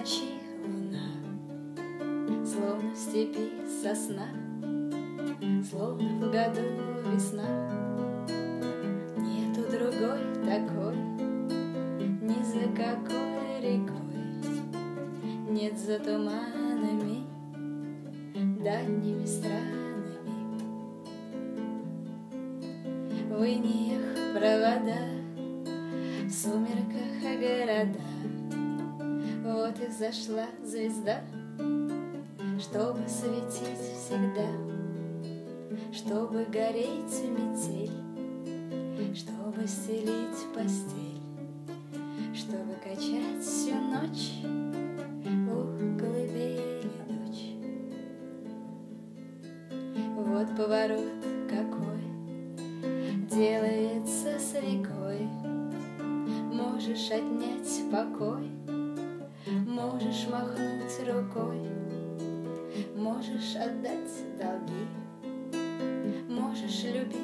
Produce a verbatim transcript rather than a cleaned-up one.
ночи луна, словно в степи сосна, словно в году весна. Нету другой такой, ни за какой рекой, нет за туманами, дальними странами. В иниях провода, в сумерках города. Вот и зашла звезда, чтобы светить всегда, чтобы гореть в метель, чтобы стелить постель, чтобы качать всю ночь у колыбели дочь. Вот поворот какой делается с рекой. Можешь отнять покой, можешь махнуть рукой, можешь отдать долги, можешь любить